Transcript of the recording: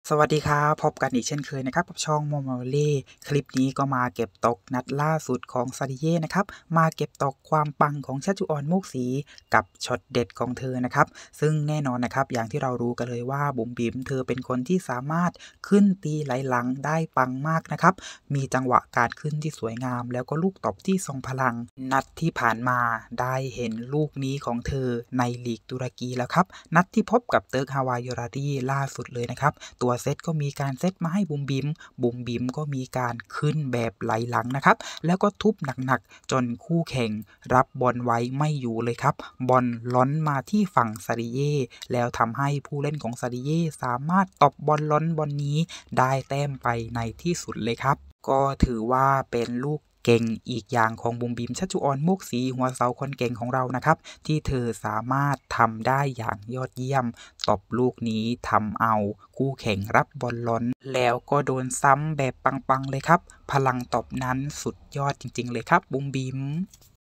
สวัสดีครับพบกันอีกเช่นเคยนะครับกับช่องโมโมเล่คลิปนี้ก็มาเก็บตกนัดล่าสุดของซาดิเย่นะครับมาเก็บตกความปังของชัชจุออนโมกศรีกับช็อตเด็ดของเธอนะครับซึ่งแน่นอนนะครับอย่างที่เรารู้กันเลยว่าบุ๋มบิ๋มเธอเป็นคนที่สามารถขึ้นตีไหลหลังได้ปังมากนะครับมีจังหวะการขึ้นที่สวยงามแล้วก็ลูกตบที่ทรงพลังนัดที่ผ่านมาได้เห็นลูกนี้ของเธอในลีกตุรกีแล้วครับนัดที่พบกับเติร์กฮาวายโยรารีล่าสุดเลยนะครับตัวเซตก็มีการเซตมาให้บุ๋มบิ๋มก็มีการขึ้นแบบไหลหลังนะครับแล้วก็ทุบหนักๆจนคู่แข่งรับบอลไว้ไม่อยู่เลยครับบอลล้อนมาที่ฝั่งซาดิเย่แล้วทำให้ผู้เล่นของซาดิเย่สามารถตบบอลล้อนบอลนี้ได้แต้มไปในที่สุดเลยครับก็ถือว่าเป็นลูกเก่งอีกอย่างของบุ๋มบิ๋มชัชจุออนโมกศรีหัวเสาคนเก่งของเรานะครับที่เธอสามารถทำได้อย่างยอดเยี่ยมตบลูกนี้ทำเอาคู่แข่งรับบอลล้นแล้วก็โดนซ้ำแบบปังๆเลยครับพลังตบนั้นสุดยอดจริงๆเลยครับบุ๋มบิ๋ม